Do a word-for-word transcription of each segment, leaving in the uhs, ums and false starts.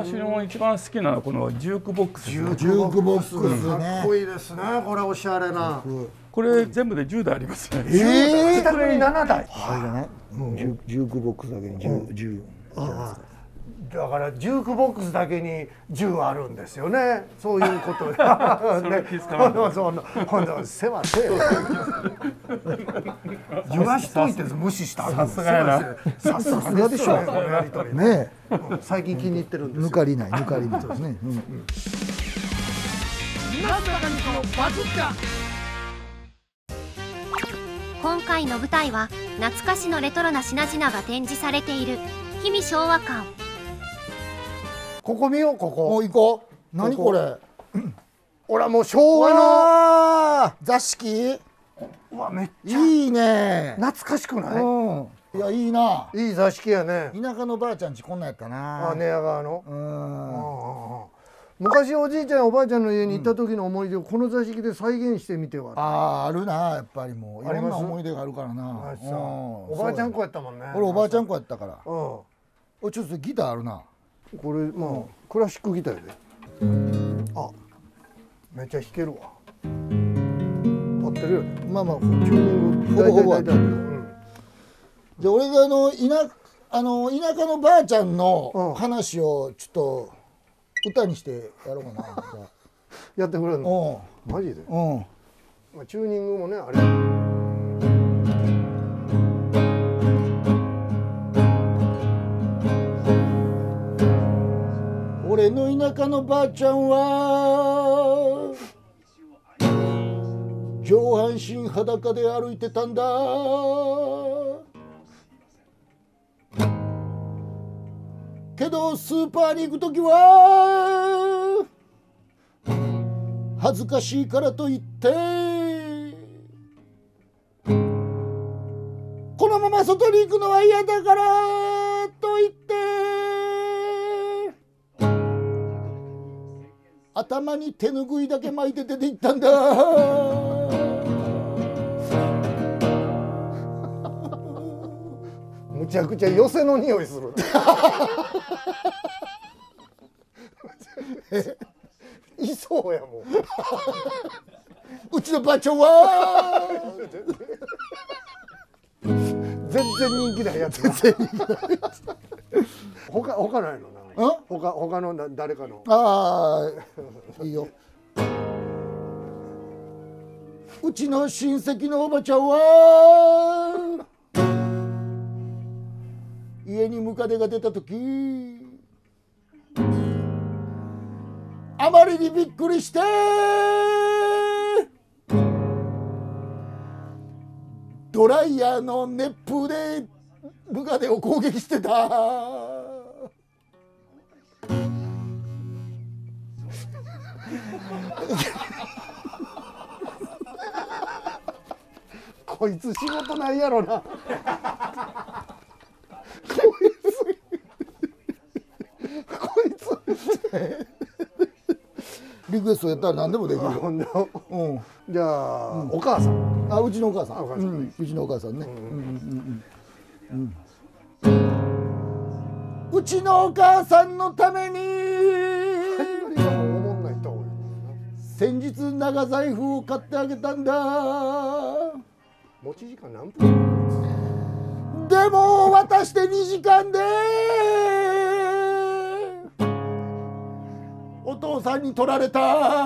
私の一番好きなのはこのジュークボックス。 ジュークボックスかね。 っこいいですね。これおしゃれな。 これ全部でじゅうだいありますね。 ええ、自宅にななだい。 あれじゃない？ジュジュークボックスだけにじゅう、じゅう。 だからジュークボックスだけにじゅうあるんですよね。そういうことで。 それ気づかなかった。 そんなほんと世話せえ。言わしといて無視した。 さすがやな。 さすがでしょ。このやりとりねえ。 最近気に入ってるんですよ。 抜かりない、抜かりないですね。うん。 今回の舞台は懐かしのレトロな品々が展示されている氷見昭和館。 ここ見よう、ここ。 もう行こう。何これ。 ほらもう昭和の。 わあ、座敷。 うわ、めっちゃいいね。 懐かしくない？ うん。いや、いいな。 いい座敷やね。 田舎のばあちゃんちこんなんやったな。 あ、寝屋川の。 うん。 昔おじいちゃんおばあちゃんの家に行った時の思い出をこの座敷で再現してみては。 ああ、あるな、やっぱりもういろんなあります思い出があるからな。 あ、 うんそう。おばあちゃん子やったもんね。 俺おばあちゃん子やったから。 うん。 お、ちょっとギターあるな。 これまあクラシックギターやで。あ、めっちゃ弾けるわ。合ってるよね。 まあまあ、 チューニングほぼほぼ合ってる。 大体大体合ってる。うん。 じゃあ俺があの田あの田舎のばあちゃんのうん話をちょっと歌にしてやろうかな。じゃあやってくれるの？ うんマジで？ うん。 まあチューニングもねあれ。 俺の田舎のばあちゃんは上半身裸で歩いてたんだ。けどスーパーに行くときは恥ずかしいからといってこのまま外に行くのは嫌だからと言って頭に手ぬぐいだけ巻いて出て行ったんだ。 むちゃくちゃ寄せの匂いする。いそうやもん。 うちのばあちゃんは全然人気ないやつ。他他ないのな。 ん他他のな誰かの。 ああいいよ。うちの親戚のおばちゃんは家にムカデが出た時あまりにびっくりしてドライヤーの熱風でムカデを攻撃してた。 こいつ仕事ないやろな。こいつこいつリクエストやったら何でもできるよ。 ほんでうん。 じゃあ、お母さん。 あ、うちのお母さん。 お母さんうん、うちのお母さんね。うちのお母さんのために今もうおもんない人多い。 先日長財布を買ってあげたんだ。 持ち時間何分？ でも渡してにじかんでお父さんに取られた。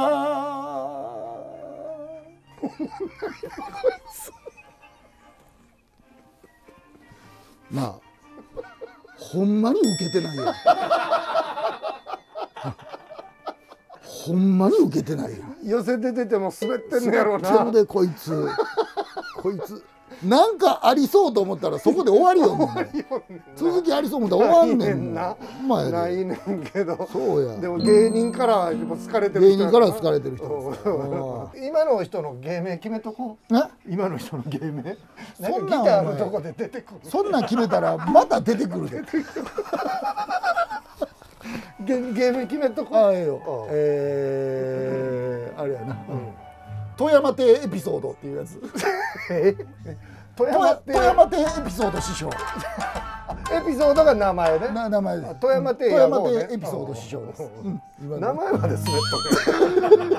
なあ、ほんまにウケてないよ。ほんまにウケてないよ。 寄せて出ても滑ってんのやろうな。 滑ってるでこいつこいつなんかありそうと思ったらそこで終わりよね。続きありそう思ったら終わんねんな。 ほんまやで。 ないねんけど。 そうや。 でも芸人からはもう好かれてる人。 芸人からは好かれてる人ですよ。 今の人の芸名決めとこう。 え？ 今の人の芸名。 そんなんギターのとこで出てくる。 そんなん決めたらまた出てくるで。 芸芸名決めとこう。 ああええよ。えー、あれやな。富山亭エピソードっていうやつ。 え富山亭富山亭エピソード師匠。 エピソードが名前ね。 な名前です。 富山亭富山やごうね亭エピソード師匠です。うん名前まで滑っとる。